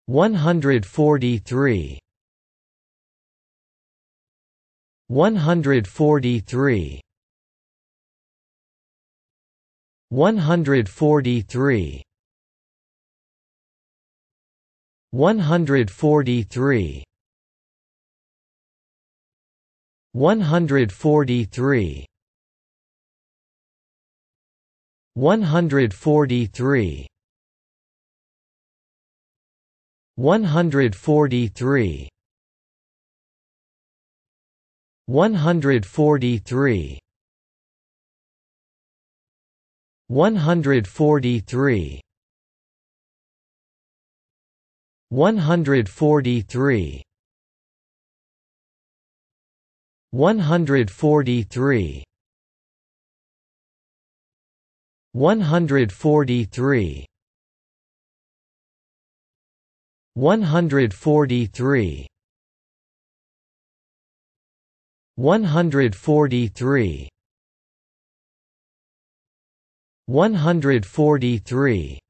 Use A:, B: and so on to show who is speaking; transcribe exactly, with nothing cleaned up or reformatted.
A: one hundred forty-three, one hundred forty-three, one hundred forty-three, one hundred forty-three, one hundred forty-three, one hundred forty-three, one hundred forty-three, one hundred forty-three, one hundred forty-three, one hundred forty-three, one hundred forty-three, one hundred forty-three, one hundred forty-three, one hundred forty-three, one hundred forty-three,